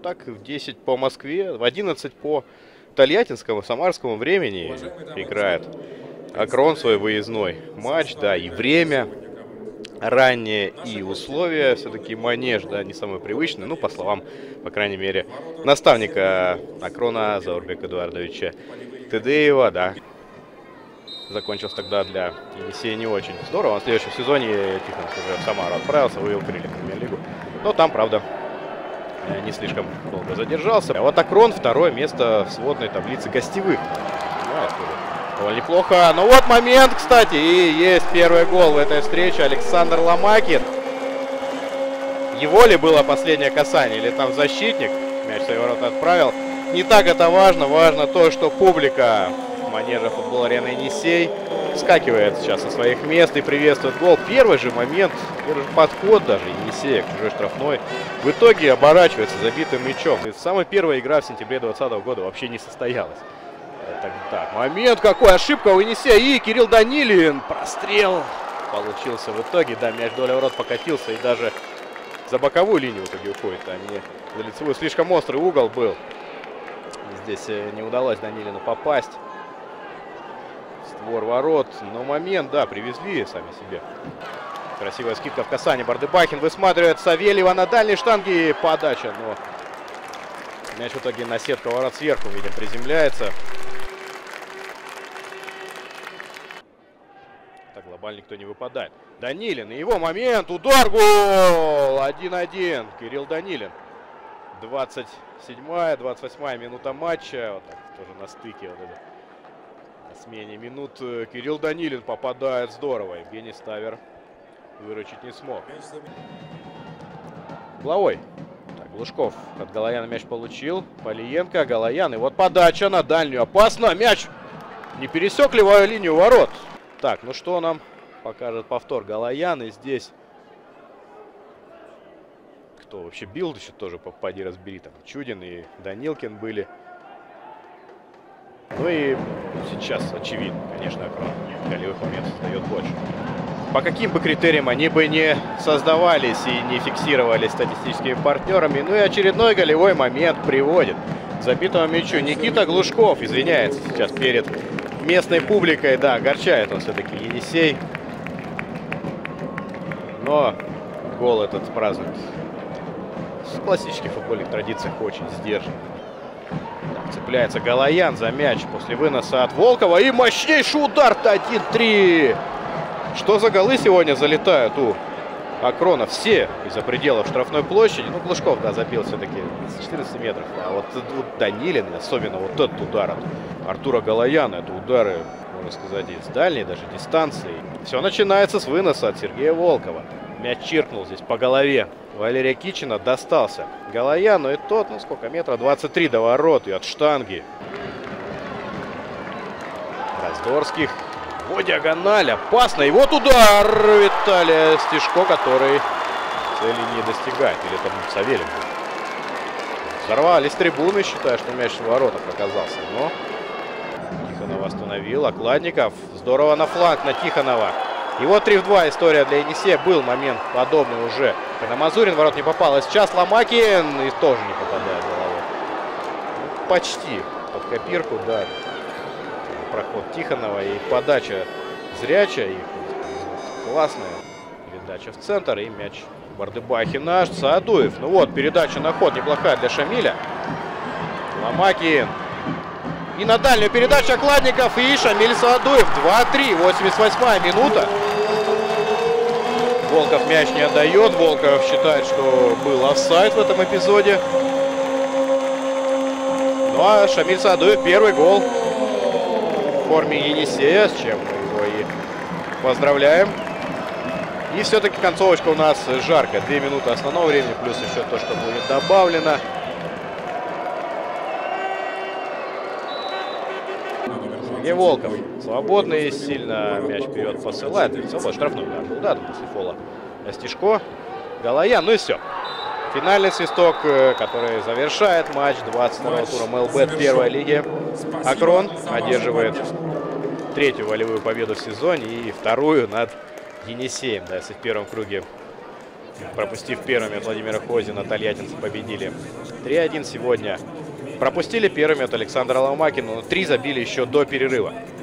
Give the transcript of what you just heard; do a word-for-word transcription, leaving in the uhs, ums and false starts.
так в десять по Москве, в одиннадцать по тольяттинскому, самарскому времени играет Акрон свой выездной матч, да, и время раннее, и условия все-таки манеж, да, не самые привычные, ну, по словам, по крайней мере, наставника Акрона Заурбека Эдуардовича Тедеева, да. Закончился тогда для Енисея не очень здорово. В следующем сезоне Тихонов уже в Самару отправился, вывел крылья в премьер-лигу. Но там, правда, не слишком долго задержался. А вот Акрон второе место в сводной таблице гостевых. Довольно неплохо. Ну вот момент, кстати, и есть первый гол в этой встрече. Александр Ломакин. Его ли было последнее касание, или там защитник мяч в свои ворота отправил. Не так это важно. Важно то, что публика манежа футбол-арены Енисей вскакивает сейчас со своих мест и приветствует гол. Первый же момент, первый же подход даже Енисея к чужой штрафной в итоге оборачивается забитым мячом. И самая первая игра в сентябре двадцатого года вообще не состоялась. Так, так, момент какой, ошибка у Енисея, и Кирилл Данилин, прострел получился в итоге, да, мяч вдоль ворот покатился и даже за боковую линию в итоге уходит, а не за лицевую. Слишком острый угол был, здесь не удалось Данилину попасть. Створ ворот, но момент, да, привезли сами себе. Красивая скидка в касание. Бардыбахин высматривает Савельева на дальней штанге. Подача, но мяч в итоге на сетку ворот сверху, видим, приземляется. Так, глобально никто не выпадает. Данилин, и его момент, удар, гол! один-один. Кирилл Данилин. двадцать седьмая, двадцать восьмая минута матча. Вот так, тоже на стыке вот это. Смене минут Кирилл Данилин попадает здорово. Евгений Ставер выручить не смог. Головой. Так, Глушков от Галаяна мяч получил. Полиенко, Галаян. И вот подача на дальнюю. Опасно. Мяч не пересек левую линию ворот. Так, ну что нам покажет повтор Галаян. И здесь кто вообще бил еще тоже, попади разбери. Там Чудин и Данилкин были. Ну и сейчас очевидно, конечно, Акрон голевых моментов создает больше. По каким бы критериям они бы не создавались и не фиксировались статистическими партнерами, ну и очередной голевой момент приводит к забитому мячу. Никита Глушков извиняется сейчас перед местной публикой. Да, огорчает он все-таки Енисей. Но гол этот празднует в классических футбольных традициях очень сдержан. Цепляется Галаян за мяч после выноса от Волкова. И мощнейший удар-то один-три. Что за голы сегодня залетают у Акрона? Все из-за пределов штрафной площади. Ну, Глушков, да, забил все-таки с четырнадцати метров. А вот, вот Данилин, особенно вот этот удар от Артура Галаяна. Это удары, можно сказать, из дальней даже дистанции. Все начинается с выноса от Сергея Волкова. Мяч чиркнул здесь по голове Валерия Кичина, достался Галаяну, и тот, ну сколько, метра двадцать три до ворот и от штанги. Раздорских по диагонали, опасно, и вот удар Виталия Стешко, который цели не достигает, или там Савельев. Взорвались трибуны, считая, что мяч в воротах оказался, но Тихонова остановил, Окладников, здорово на фланг на Тихонова. И вот три в два история для Енисея. Был момент подобный уже, когда Мазурин в ворот не попал. А сейчас Ломакин и тоже не попадает головой. Ну, почти под копирку, да. Проход Тихонова и подача зрячая. И классная передача в центр. И мяч Бардыбахина. Саадуев. Ну вот, передача на ход неплохая для Шамиля. Ломакин. И на дальнюю передачу Окладников и Шамиль Саадуев. два-три, восемьдесят восьмая минута. Волков мяч не отдает. Волков считает, что был офсайд в этом эпизоде. Ну а Шамиль Саадуев первый гол в форме Енисея, с чем мы его и поздравляем. И все-таки концовочка у нас жарко. Две минуты основного времени, плюс еще то, что будет добавлено. Сергей Волков свободный, сильно мяч вперед посылает. Свободный штрафной удар был, да, после фола Стешко. Галаян, ну и все. Финальный свисток, который завершает матч двадцать второго тура МЛБ первой лиги. Акрон одерживает третью волевую победу в сезоне и вторую над Енисеем. Да, если в первом круге пропустив первыми от Владимира Хозина, тольяттинцы победили три один сегодня. Пропустили первыми от Александра Ломакина, но три забили еще до перерыва.